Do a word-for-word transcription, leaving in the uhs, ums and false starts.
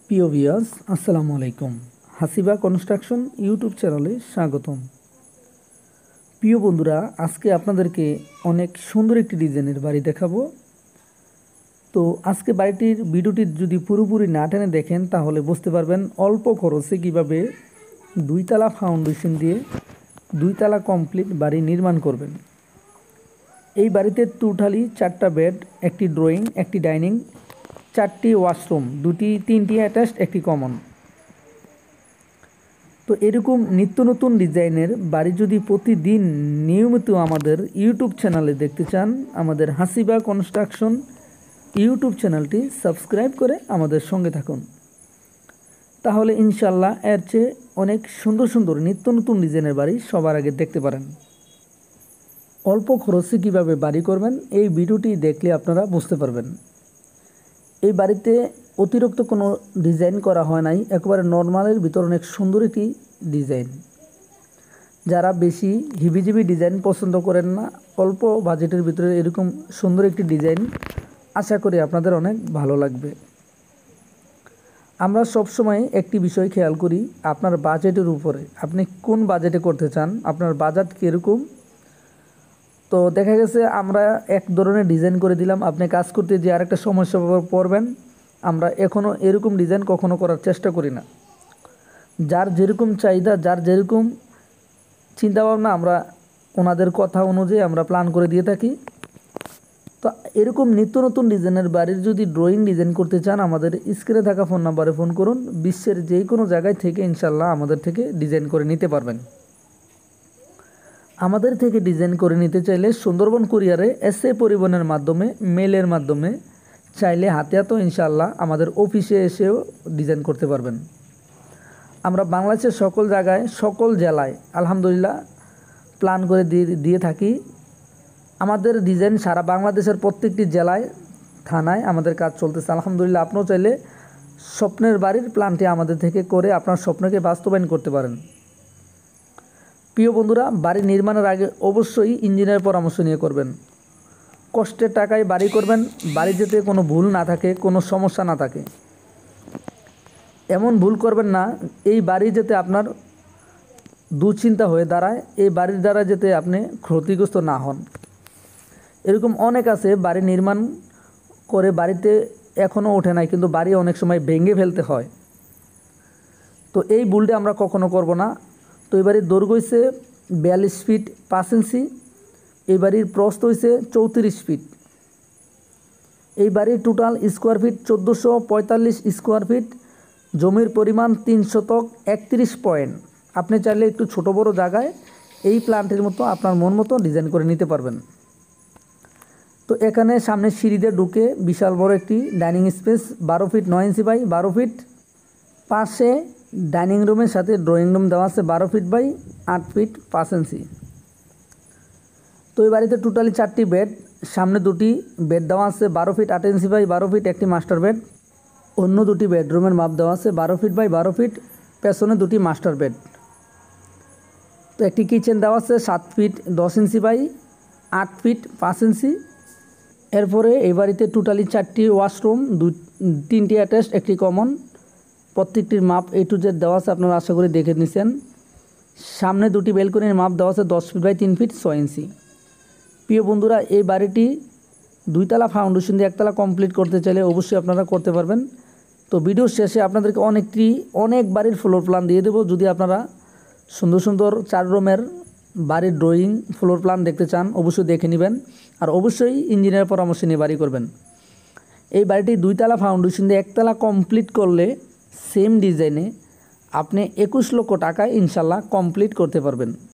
প্রিয় ভিউয়ার্স, আসসালামু আলাইকুম। হাসিবা কনস্ট্রাকশন ইউটিউব চ্যানেলে স্বাগতম। প্রিয় বন্ধুরা, আজকে আপনাদেরকে অনেক সুন্দর একটি ডিজাইনের বাড়ি দেখাবো। তো আজকে বাড়িটির ভিডিওটি যদি পুরোপুরি না টেনে দেখেন তাহলে বুঝতে পারবেন অল্প খরচে কিভাবে দুইতলা ফাউন্ডেশন দিয়ে দুইতলা কমপ্লিট বাড়ি নির্মাণ করবেন। এই বাড়িতে টোটালি চারটা বেড, একটি ড্রয়িং, একটি ডাইনিং, চারটি ওয়াশরুম, দুটি তিনটি অ্যাটাচড, একটি কমন। তো এরকম নিত্য নতুন ডিজাইনের বাড়ি যদি প্রতিদিন নিয়মিত আমাদের ইউটিউব চ্যানেলে দেখতে চান, আমাদের হাসিবা কনস্ট্রাকশন ইউটিউব চ্যানেলটি সাবস্ক্রাইব করে আমাদের সঙ্গে থাকুন। তাহলে ইনশাল্লাহ এর চেয়ে অনেক সুন্দর সুন্দর নিত্য নতুন ডিজাইনের বাড়ি সবার আগে দেখতে পারেন। অল্প খরচে কীভাবে বাড়ি করবেন এই ভিডিওটি দেখলে আপনারা বুঝতে পারবেন। এই বাড়িতে অতিরিক্ত কোনো ডিজাইন করা হয় নাই, একেবারে নর্মালের ভিতর অনেক সুন্দর একটি ডিজাইন। যারা বেশি হিবিজিবি ডিজাইন পছন্দ করেন না, অল্প বাজেটের ভিতরে এরকম সুন্দর একটি ডিজাইন আশা করি আপনাদের অনেক ভালো লাগবে। আমরা সবসময় একটি বিষয় খেয়াল করি, আপনার বাজেটের উপরে, আপনি কোন বাজেটে করতে চান, আপনার বাজেট কীরকম। তো দেখা গেছে আমরা এক ধরনের ডিজাইন করে দিলাম, আপনি কাজ করতে যে আরেকটা সমস্যা পড়বেন। আমরা এখনও এরকম ডিজাইন কখনো করার চেষ্টা করি না। যার যেরকম চাহিদা, যার যেরকম চিন্তাভাবনা, আমরা ওনাদের কথা অনুযায়ী আমরা প্ল্যান করে দিয়ে থাকি। তো এরকম নিত্য নতুন ডিজাইনের বাড়ির যদি ড্রয়িং ডিজাইন করতে চান, আমাদের স্ক্রিনে থাকা ফোন নাম্বারে ফোন করুন। বিশ্বের যে কোনো জায়গায় থেকে ইনশাল্লাহ আমাদের থেকে ডিজাইন করে নিতে পারবেন। আমাদের থেকে ডিজাইন করে নিতে চাইলে সুন্দরবন কুরিয়ারে এসএ পরিবহনের মাধ্যমে, মেলের মাধ্যমে চাইলে হাতে হাতেও ইনশাল্লাহ আমাদের অফিসে এসেও ডিজাইন করতে পারবেন। আমরা বাংলাদেশের সকল জায়গায়, সকল জেলায় আলহামদুলিল্লাহ প্ল্যান করে দিয়ে দিয়ে থাকি। আমাদের ডিজাইন সারা বাংলাদেশের প্রত্যেকটি জেলায়, থানায় আমাদের কাজ চলতেছে আলহামদুলিল্লাহ। আপনিও চাইলে স্বপ্নের বাড়ির প্ল্যানটি আমাদের থেকে করে আপনার স্বপ্নকে বাস্তবায়ন করতে পারেন। প্রিয় বন্ধুরা, বাড়ি নির্মাণের আগে অবশ্যই ইঞ্জিনিয়ার পরামর্শ নিয়ে করবেন। কষ্টের টাকায় বাড়ি করবেন, বাড়ি যেতে কোনো ভুল না থাকে, কোনো সমস্যা না থাকে। এমন ভুল করবেন না এই বাড়ি যেতে আপনার দুশ্চিন্তা হয়ে দাঁড়ায়, এই বাড়ির দ্বারা যেতে আপনি ক্ষতিগ্রস্ত না হন। এরকম অনেক আছে বাড়ি নির্মাণ করে বাড়িতে এখনও ওঠে নাই, কিন্তু বাড়ি অনেক সময় ভেঙে ফেলতে হয়। তো এই ভুলটা আমরা কখনো করব না। তো এই বাড়ির দৈর্ঘ্য হয়েছে বিয়াল্লিশ ফিট পাঁচ ইঞ্চি, এই বাড়ির প্রস্থ হয়েছে চৌত্রিশ ফিট। এই বাড়ির টোটাল স্কোয়ার ফিট চোদ্দোশো পঁয়তাল্লিশ স্কোয়ার ফিট। জমির পরিমাণ তিন শতক একত্রিশ পয়েন্ট। আপনি চাইলে একটু ছোট বড় জায়গায় এই প্ল্যানটির মতো আপনার মন মতো ডিজাইন করে নিতে পারবেন। তো এখানে সামনে সিঁড়ি দিয়ে ঢুকে বিশাল বড় একটি ডাইনিং স্পেস, বারো ফিট নয় ইঞ্চি বাই বারো ফিট। পাশে ডাইনিং রুমের সাথে ড্রয়িং রুম দেওয়া আছে বারো ফিট বাই আট ফিট পাঁচ ইঞ্চি। তো এই বাড়িতে টোটালি চারটি বেড, সামনে দুটি বেড দেওয়া আছে বারো ফিট আট ইঞ্চি বাই বারো ফিট, একটি মাস্টার বেড। অন্য দুটি বেডরুমের মাপ দেওয়া আছে বারো ফিট বাই বারো ফিট, পেছনে দুটি মাস্টার বেড। তো একটি কিচেন দেওয়া আছে সাত ফিট দশ ইঞ্চি বাই আট ফিট পাঁচ ইঞ্চি। এরপরে এই বাড়িতে টোটালি চারটি ওয়াশরুম, দু তিনটি অ্যাটাচড, একটি কমন। প্রত্যেকটির মাপ এ টু জেড দেওয়া আছে, আপনারা আশা করি দেখে নিছেন। সামনে দুটি বেলকনির মাপ দেওয়া আছে দশ ফিট বাই তিন ফিট ছয় ইঞ্চি। প্রিয় বন্ধুরা, এই বাড়িটি দুইতলা ফাউন্ডেশন দিয়ে একতলা কমপ্লিট করতে চাইলে অবশ্যই আপনারা করতে পারবেন। তো ভিডিওর শেষে আপনাদেরকে অনেকটি অনেক বাড়ির ফ্লোর প্ল্যান দিয়ে দেবো। যদি আপনারা সুন্দর সুন্দর চার রুমের বাড়ির ড্রয়িং ফ্লোর প্ল্যান দেখতে চান অবশ্যই দেখে নেবেন। আর অবশ্যই ইঞ্জিনিয়ার পরামর্শ নিয়ে বাড়ি করবেন। এই বাড়িটি দুইতলা ফাউন্ডেশন দিয়ে একতলা কমপ্লিট করলে সেম ডিজাইনে আপনি একুশ লক্ষ টাকায় ইনশাল্লাহ কমপ্লিট করতে পারবেন।